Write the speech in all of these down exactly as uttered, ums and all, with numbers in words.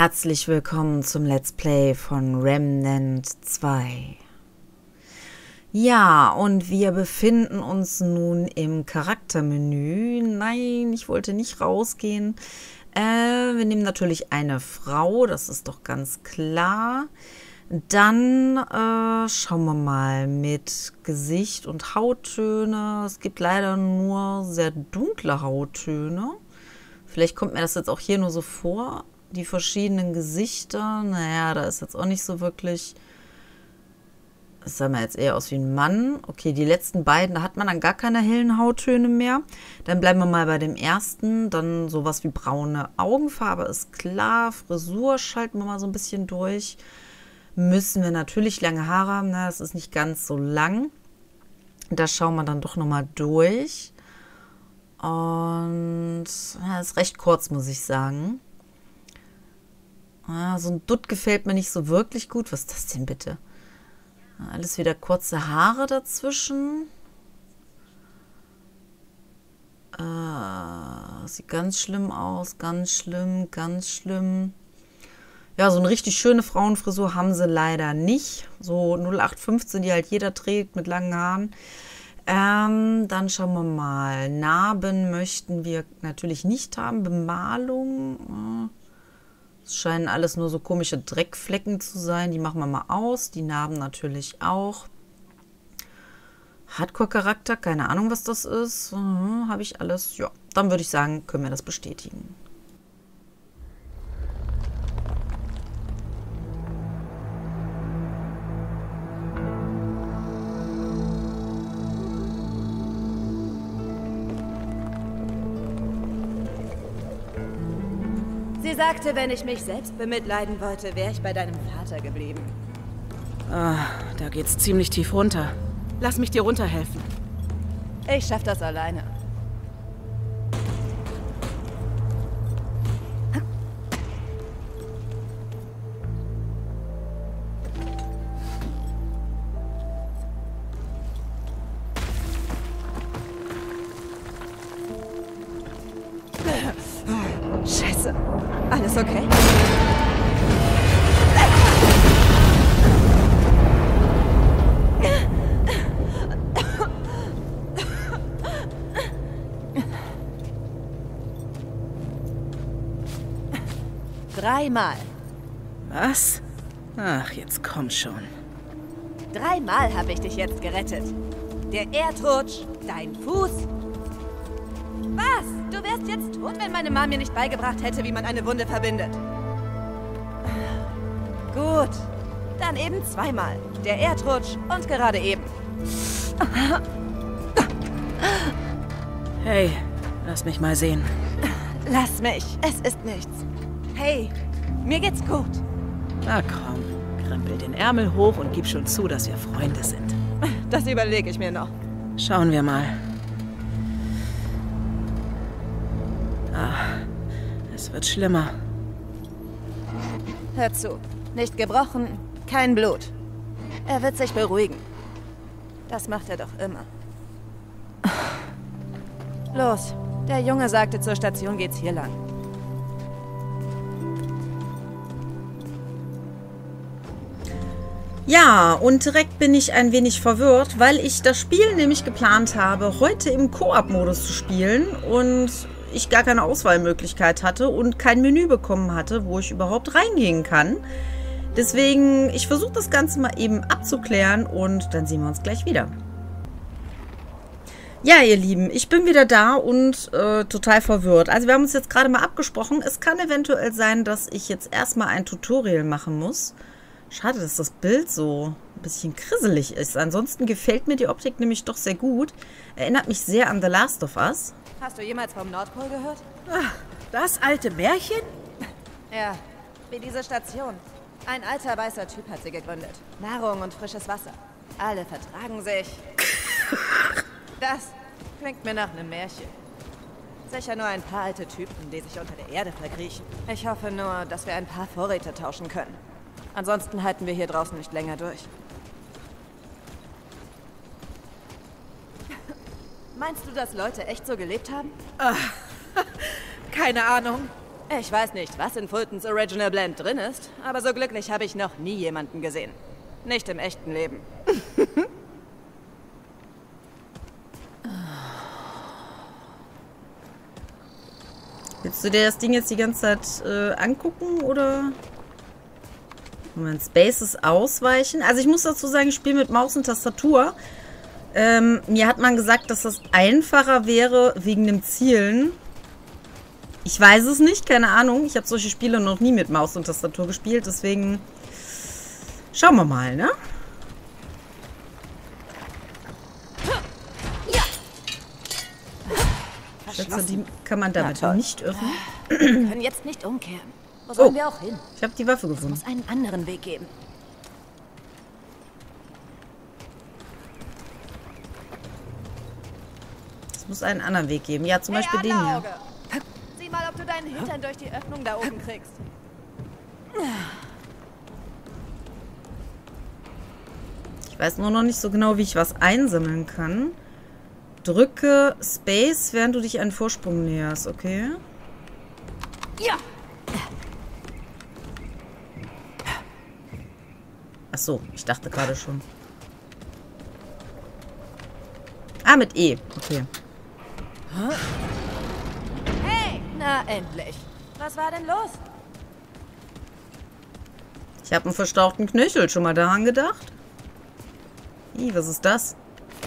Herzlich willkommen zum Let's Play von Remnant zwei. Ja, und wir befinden uns nun im Charaktermenü. Nein, ich wollte nicht rausgehen. Äh, wir nehmen natürlich eine Frau, das ist doch ganz klar. Dann äh, schauen wir mal mit Gesicht und Hauttöne. Es gibt leider nur sehr dunkle Hauttöne. Vielleicht kommt mir das jetzt auch hier nur so vor. Die verschiedenen Gesichter, naja, da ist jetzt auch nicht so wirklich... Das sah mir jetzt eher aus wie ein Mann. Okay, die letzten beiden, da hat man dann gar keine hellen Hauttöne mehr. Dann bleiben wir mal bei dem ersten. Dann sowas wie braune Augenfarbe ist klar. Frisur schalten wir mal so ein bisschen durch. Müssen wir natürlich lange Haare haben. Na, das ist nicht ganz so lang. Da schauen wir dann doch nochmal durch. Und ja, ist recht kurz, muss ich sagen. Ah, so ein Dutt gefällt mir nicht so wirklich gut. Was ist das denn bitte? Alles wieder kurze Haare dazwischen. Äh, sieht ganz schlimm aus. Ganz schlimm, ganz schlimm. Ja, so eine richtig schöne Frauenfrisur haben sie leider nicht. So null acht fünfzehn, die halt jeder trägt mit langen Haaren. Ähm, dann schauen wir mal. Narben möchten wir natürlich nicht haben. Bemalung. Es scheinen alles nur so komische Dreckflecken zu sein. Die machen wir mal aus. Die Narben natürlich auch. Hardcore-Charakter, keine Ahnung, was das ist. Mhm, habe ich alles. Ja, dann würde ich sagen, können wir das bestätigen. Sie sagte, wenn ich mich selbst bemitleiden wollte, wäre ich bei deinem Vater geblieben. Ah, da geht's ziemlich tief runter. Lass mich dir runterhelfen. Ich schaff das alleine. Scheiße. Alles okay? Dreimal. Was? Ach, jetzt komm schon. Dreimal habe ich dich jetzt gerettet. Der Erdrutsch, dein Fuß. Was? Du wärst jetzt tot, wenn meine Mama mir nicht beigebracht hätte, wie man eine Wunde verbindet. Gut. Dann eben zweimal. Der Erdrutsch und gerade eben. Hey, lass mich mal sehen. Lass mich. Es ist nichts. Hey, mir geht's gut. Na komm, krempel den Ärmel hoch und gib schon zu, dass wir Freunde sind. Das überlege ich mir noch. Schauen wir mal. Ah, es wird schlimmer. Hör zu. Nicht gebrochen, kein Blut. Er wird sich beruhigen. Das macht er doch immer. Los, der Junge sagte, zur Station geht's hier lang. Ja, und direkt bin ich ein wenig verwirrt, weil ich das Spiel nämlich geplant habe, heute im Koop-Modus zu spielen und ich gar keine Auswahlmöglichkeit hatte und kein Menü bekommen hatte, wo ich überhaupt reingehen kann. Deswegen, ich versuche das Ganze mal eben abzuklären und dann sehen wir uns gleich wieder. Ja, ihr Lieben, ich bin wieder da und äh, total verwirrt. Also wir haben uns jetzt gerade mal abgesprochen. Es kann eventuell sein, dass ich jetzt erstmal ein Tutorial machen muss. Schade, dass das Bild so ein bisschen krisselig ist. Ansonsten gefällt mir die Optik nämlich doch sehr gut. Erinnert mich sehr an The Last of Us. Hast du jemals vom Nordpol gehört? Ach, das alte Märchen? Ja, wie diese Station. Ein alter weißer Typ hat sie gegründet. Nahrung und frisches Wasser. Alle vertragen sich. Das klingt mir nach einem Märchen. Sicher nur ein paar alte Typen, die sich unter der Erde verkriechen. Ich hoffe nur, dass wir ein paar Vorräte tauschen können. Ansonsten halten wir hier draußen nicht länger durch. Meinst du, dass Leute echt so gelebt haben? Ach, keine Ahnung. Ich weiß nicht, was in Fultons Original Blend drin ist, aber so glücklich habe ich noch nie jemanden gesehen. Nicht im echten Leben. Willst du dir das Ding jetzt die ganze Zeit äh, angucken, oder? Moment, Spaces ausweichen. Also ich muss dazu sagen, ich spiele mit Maus und Tastatur. Ähm, mir hat man gesagt, dass das einfacher wäre wegen dem Zielen. Ich weiß es nicht, keine Ahnung. Ich habe solche Spiele noch nie mit Maus und Tastatur gespielt, deswegen schauen wir mal, ne? Ich schätze, die kann man damit nicht öffnen. Wir können jetzt nicht umkehren. Wo sollen Oh. wir auch hin? Ich habe die Waffe Es gefunden. muss einen anderen Weg geben. Es muss einen anderen Weg geben. Ja, zum Hey, Beispiel den hier. Adlerauge! Sieh mal, ob du deinen Hintern durch die Öffnung da oben kriegst. Ich weiß nur noch nicht so genau, wie ich was einsammeln kann. Drücke Space, während du dich einen Vorsprung näherst, okay? Ja! Ach so, ich dachte gerade schon. Ah, mit E. Okay. Hey! Na, endlich. Was war denn los? Ich habe einen verstauchten Knöchel. Schon mal daran gedacht? Ih, was ist das?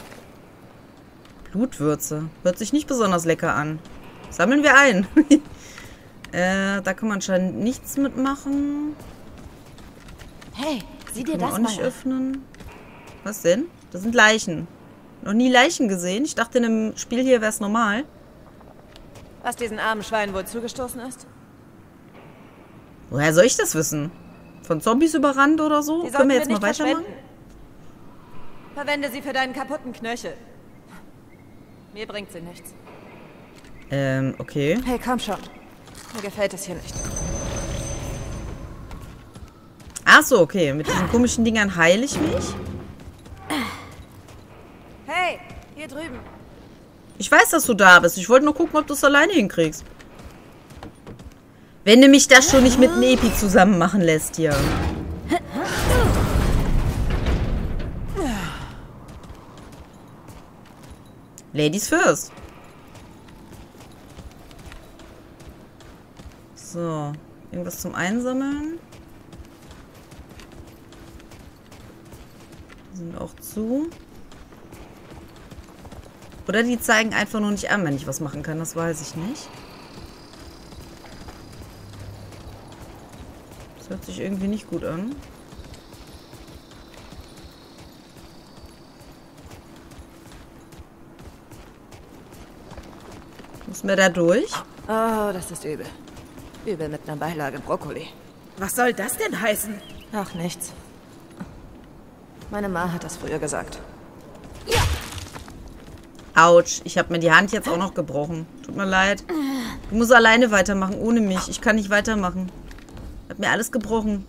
Blutwürze. Hört sich nicht besonders lecker an. Sammeln wir ein. äh, da kann man anscheinend nichts mitmachen. Hey, sieh dir Kann man das auch mal nicht an. öffnen. Was denn? Das sind Leichen. Noch nie Leichen gesehen. Ich dachte, in dem Spiel hier wäre es normal. Was diesen armen Schweinen wohl zugestoßen ist? Woher soll ich das wissen? Von Zombies überrannt oder so? Die Können sollten wir wir jetzt mal nicht weitermachen? verschwenden. Verwende sie für deinen kaputten Knöchel. Mir bringt sie nichts. Ähm, okay. Hey, komm schon. Mir gefällt es hier nicht. Ach so, okay. Mit diesen komischen Dingern heile ich mich. Hey, hier drüben. Ich weiß, dass du da bist. Ich wollte nur gucken, ob du es alleine hinkriegst. Wenn du mich das schon nicht mit einem Epi zusammen machen lässt hier. Ladies first. So. Irgendwas zum Einsammeln. Die sind auch zu. Oder die zeigen einfach nur nicht an, wenn ich was machen kann. Das weiß ich nicht. Das hört sich irgendwie nicht gut an. Müssen wir da durch? Oh, das ist übel. Übel mit einer Beilage Brokkoli. Was soll das denn heißen? Ach, nichts. Meine Ma hat das früher gesagt. Autsch, ich habe mir die Hand jetzt auch noch gebrochen. Tut mir leid. Ich muss alleine weitermachen, ohne mich. Ich kann nicht weitermachen. Hat mir alles gebrochen.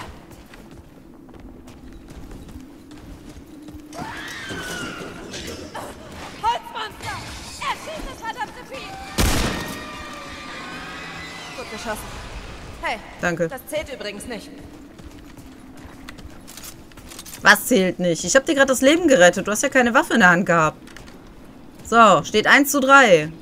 Holzmonster! Er schießt das verdammte Vieh! Gut geschossen. Hey, Danke. das zählt übrigens nicht. Was zählt nicht? Ich habe dir gerade das Leben gerettet. Du hast ja keine Waffe in der Hand gehabt. So, steht eins zu drei.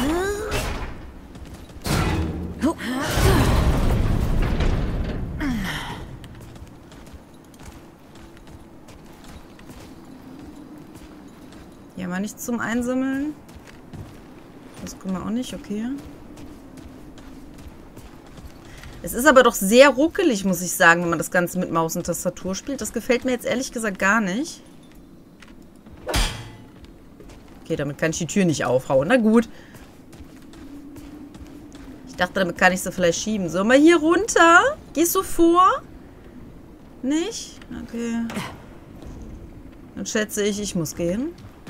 Hier mal nichts zum Einsammeln. Das können wir auch nicht, okay. Es ist aber doch sehr ruckelig, muss ich sagen, wenn man das Ganze mit Maus und Tastatur spielt. Das gefällt mir jetzt ehrlich gesagt gar nicht. Okay, damit kann ich die Tür nicht aufhauen. Na gut. Ich dachte, damit kann ich sie vielleicht schieben. So, mal hier runter. Gehst du vor? Nicht? Okay. Dann schätze ich, ich muss gehen.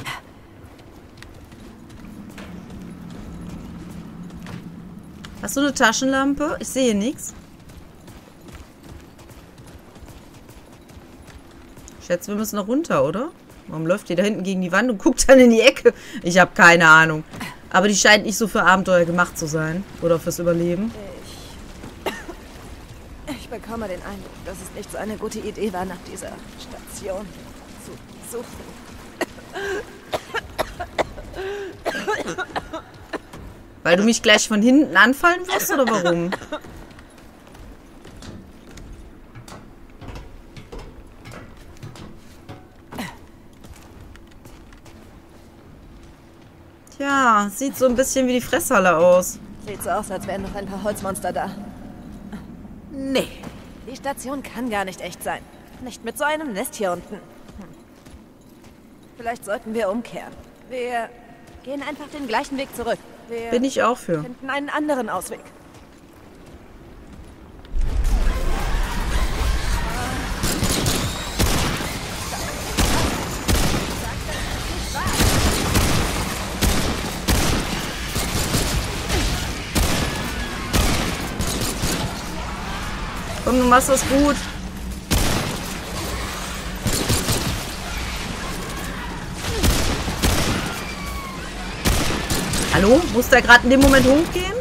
Hast du eine Taschenlampe? Ich sehe nichts. Ich schätze, wir müssen noch runter, oder? Warum läuft die da hinten gegen die Wand und guckt dann in die Ecke? Ich habe keine Ahnung. Aber die scheint nicht so für Abenteuer gemacht zu sein. Oder fürs Überleben. bekomme den Eindruck, dass es nicht so eine gute Idee war, nach dieser Station zu suchen. Weil du mich gleich von hinten anfallen wirst, oder warum? Tja, sieht so ein bisschen wie die Fresshalle aus. Sieht so aus, als wären noch ein paar Holzmonster da. Nee, die Station kann gar nicht echt sein. Nicht mit so einem Nest hier unten. Hm. Vielleicht sollten wir umkehren. Wir gehen einfach den gleichen Weg zurück. Wir Bin ich auch für. finden einen anderen Ausweg. Komm, du machst das gut. Hallo? Muss der gerade in dem Moment hochgehen?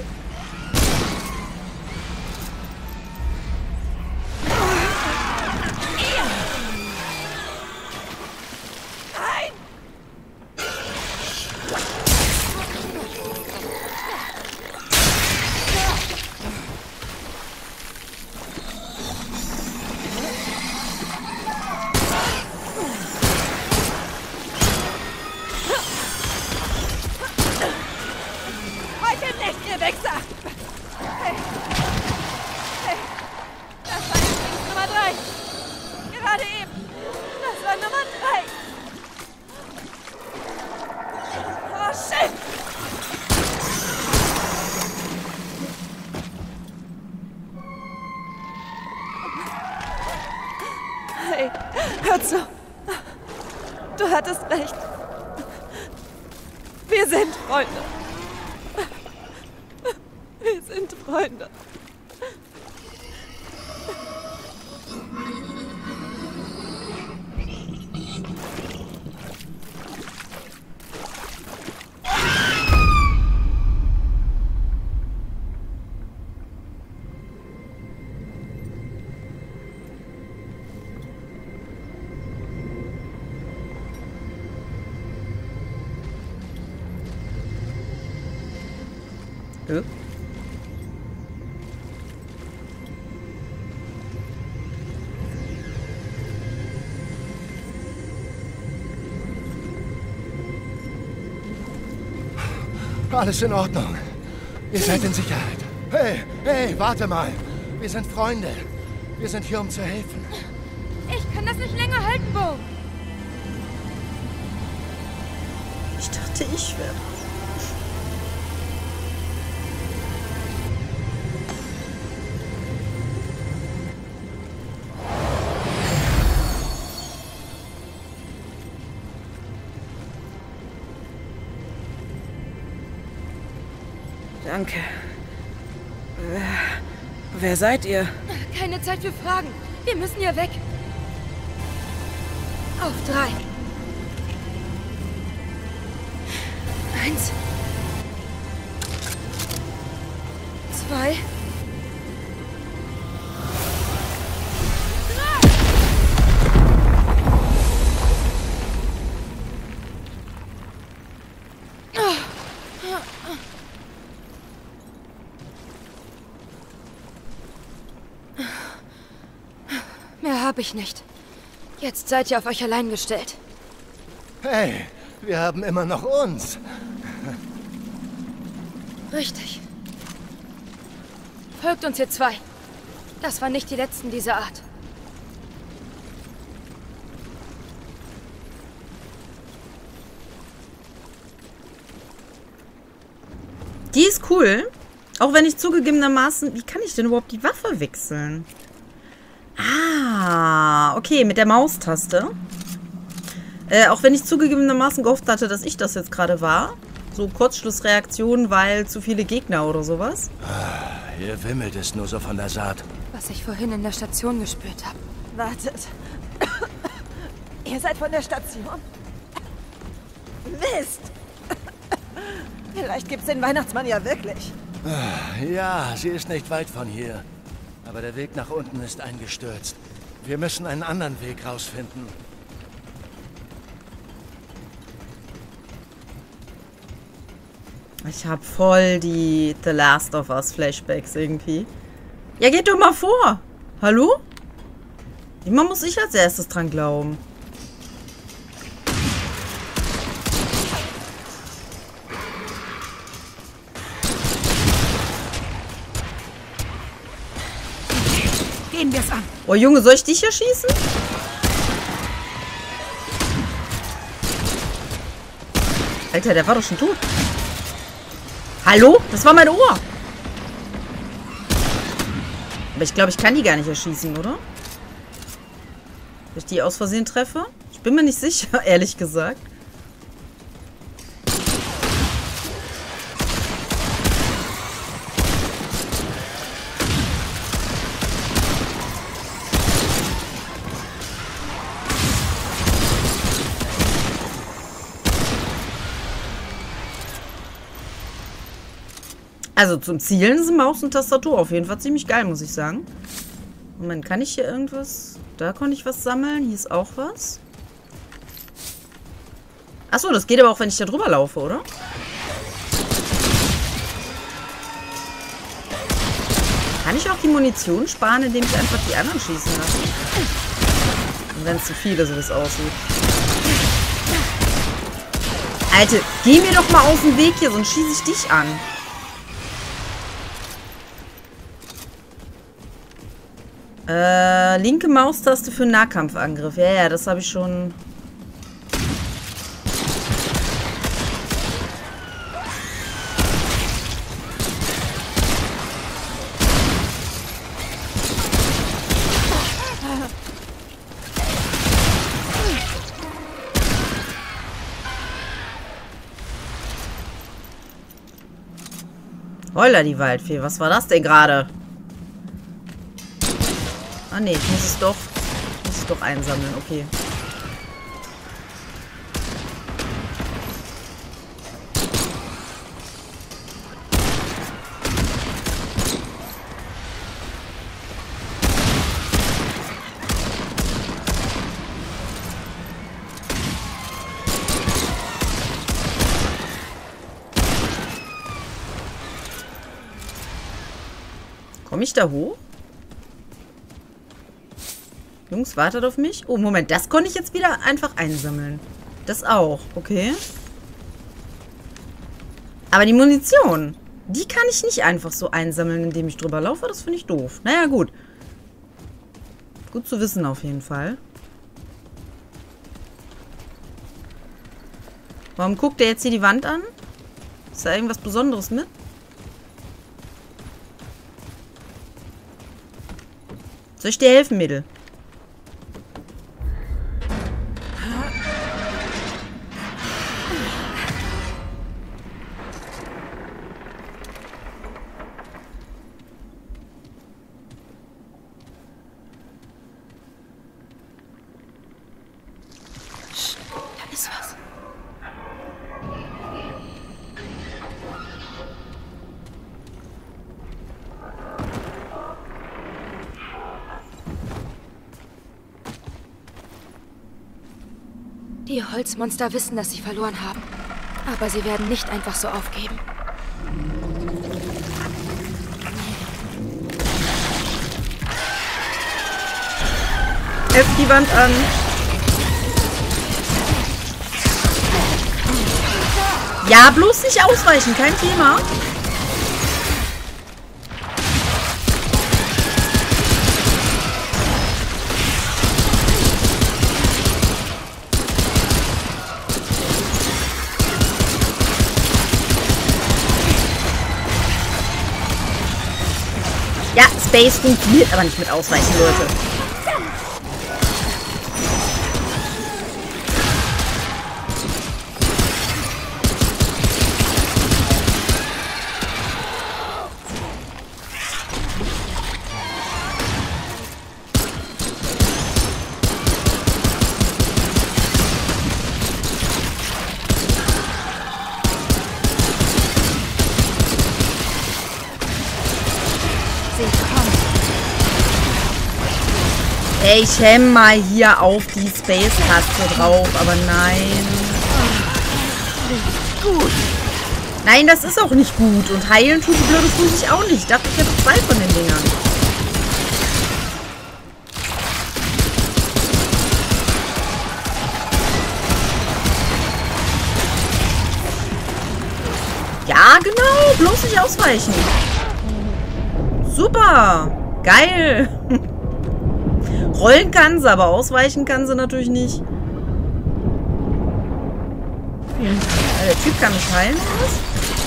Hey, hör zu. Du hattest recht. Wir sind Freunde. Wir sind Freunde. Ja. Alles in Ordnung. Ihr seid in Sicherheit. Hey, hey, warte mal. Wir sind Freunde. Wir sind hier, um zu helfen. Ich kann das nicht länger halten, Bo. Ich dachte, ich wäre. Danke. Wer, wer seid ihr? Keine Zeit für Fragen. Wir müssen hier weg. Auf drei. Eins. Zwei. Mehr habe ich nicht. Jetzt seid ihr auf euch allein gestellt. Hey, wir haben immer noch uns. Richtig. Folgt uns, ihr zwei. Das waren nicht die letzten dieser Art. Die ist cool. Auch wenn ich zugegebenermaßen... Wie kann ich denn überhaupt die Waffe wechseln? Ah, okay, mit der Maustaste. Äh, auch wenn ich zugegebenermaßen gehofft hatte, dass ich das jetzt gerade war. So Kurzschlussreaktion, weil zu viele Gegner oder sowas. Ah, hier wimmelt es nur so von der Saat. Was ich vorhin in der Station gespürt habe. Wartet. Ihr seid von der Station? Mist! Vielleicht gibt's den Weihnachtsmann ja wirklich. Ja, sie ist nicht weit von hier. Aber der Weg nach unten ist eingestürzt. Wir müssen einen anderen Weg rausfinden. Ich hab voll die The Last of Us Flashbacks irgendwie. Ja, geht doch mal vor. Hallo? Immer muss ich als erstes dran glauben. Gehen wir es an. Oh Junge, soll ich dich hier schießen? Alter, der war doch schon tot. Hallo? Das war mein Ohr. Aber ich glaube, ich kann die gar nicht erschießen, oder? Wenn ich die aus Versehen treffe? Ich bin mir nicht sicher, ehrlich gesagt. Also zum Zielen sind Maus und Tastatur auf jeden Fall ziemlich geil, muss ich sagen. Moment, kann ich hier irgendwas... Da konnte ich was sammeln. Hier ist auch was. Achso, das geht aber auch, wenn ich da drüber laufe, oder? Kann ich auch die Munition sparen, indem ich einfach die anderen schießen lasse? Und wenn es zu viel ist, so wie es aussieht. Alter, geh mir doch mal aus dem Weg hier, sonst schieße ich dich an. Äh, linke Maustaste für Nahkampfangriff. Ja, ja, das habe ich schon... Holla, die Waldfee. Was war das denn gerade? Ah, nee, ich muss es doch, muss es doch einsammeln. Okay. Komme ich da hoch? Jungs, wartet auf mich. Oh, Moment, das konnte ich jetzt wieder einfach einsammeln. Das auch, okay. Aber die Munition, die kann ich nicht einfach so einsammeln, indem ich drüber laufe. Das finde ich doof. Naja, gut. Gut zu wissen auf jeden Fall. Warum guckt der jetzt hier die Wand an? Ist da irgendwas Besonderes mit? Soll ich dir helfen, Mädel? Da ist was. Die Holzmonster wissen, dass sie verloren haben. Aber sie werden nicht einfach so aufgeben. F die Wand an. Ja, bloß nicht ausweichen, kein Thema. Ja, Space funktioniert aber nicht mit Ausweichen, Leute. Sie kommen. Ey, ich hemm mal hier auf die Space-Taste drauf, aber nein. Gut. Nein, das ist auch nicht gut. Und heilen tut die blöde Fuß sich auch nicht. Ich dachte, ich hätte zwei von den Dingern. Ja, genau. Bloß nicht ausweichen. Super. Geil. Rollen kann sie, aber ausweichen kann sie natürlich nicht. Ja, der Typ kann mich heilen, oder was?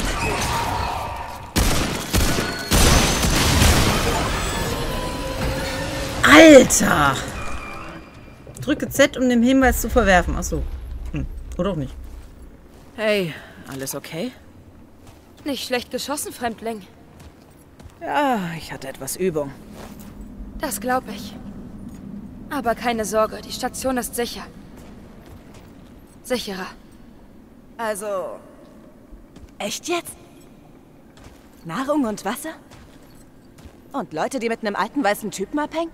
Alter! Drücke Z, um den Hinweis zu verwerfen. Achso. Hm. Oder auch nicht. Hey, alles okay? Nicht schlecht geschossen, Fremdling. Ja, ich hatte etwas Übung. Das glaube ich. Aber keine Sorge, die Station ist sicher. Sicherer. Also... Echt jetzt? Nahrung und Wasser? Und Leute, die mit einem alten weißen Typen abhängen?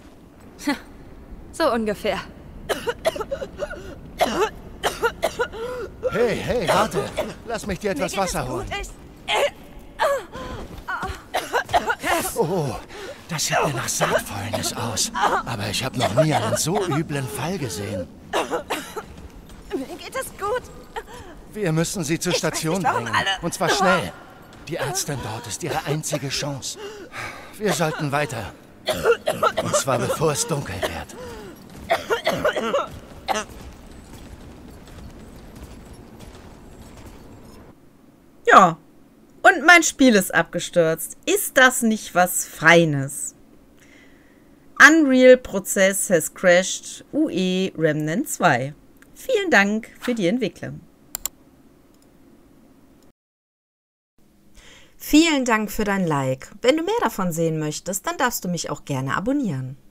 So ungefähr. Hey, hey, warte. Lass mich dir etwas Mir geht Wasser es holen. gut, ich- Oh, das sieht mir nach Saatfäulnis aus. Aber ich habe noch nie einen so üblen Fall gesehen. Mir geht es gut. Wir müssen sie zur Station weiß nicht, warum bringen. alle- Und zwar schnell. Die Ärztin dort ist ihre einzige Chance. Wir sollten weiter. Und zwar bevor es dunkel wird. Ja. Und mein Spiel ist abgestürzt. Ist das nicht was Feines? Unreal Process has crashed. U E Remnant zwei. Vielen Dank für die Entwicklung. Vielen Dank für dein Like. Wenn du mehr davon sehen möchtest, dann darfst du mich auch gerne abonnieren.